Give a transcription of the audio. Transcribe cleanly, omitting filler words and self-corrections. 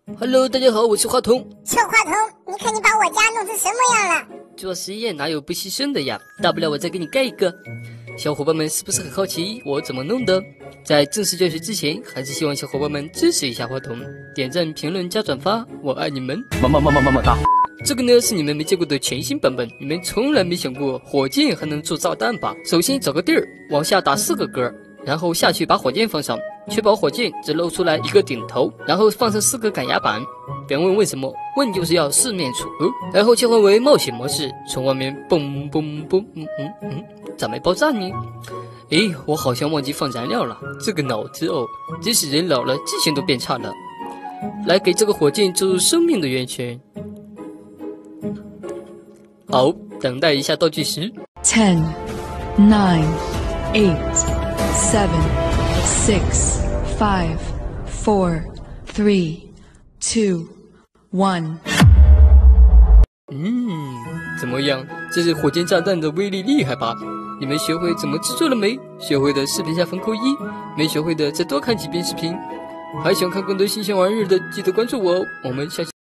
Hello， 大家好，我是话筒。 臭话筒，你看你把我家弄成什么样了？ 做实验哪有不牺牲的呀？大不了我再给你盖一个。小伙伴们是不是很好奇我怎么弄的？在正式教学之前，还是希望小伙伴们支持一下话筒，点赞、评论加转发，我爱你们！么哒！这个呢是你们没见过的全新版本，你们从来没想过火箭还能做炸弹吧？首先找个地儿，往下打4个格，然后下去把火箭放上，确保火箭只露出来一个顶头，然后放上4个感压板。别问为什么，问就是要四面楚歌。然后切换为冒险模式，从外面嘣嘣嘣，咋没爆炸呢？诶，我好像忘记放燃料了，这个脑子哦，即使人老了，记性都变差了。来给这个火箭注入生命的源泉。好，等待一下倒计时。 10, 9, 8, 7, 6, 5, 4, 3, 2, 1。 怎么样？这是火箭炸弹的威力厉害吧？你们学会怎么制作了没？学会的视频下方扣1，没学会的再多看几遍视频。还想看更多新鲜玩意儿的，记得关注我哦。我们下期。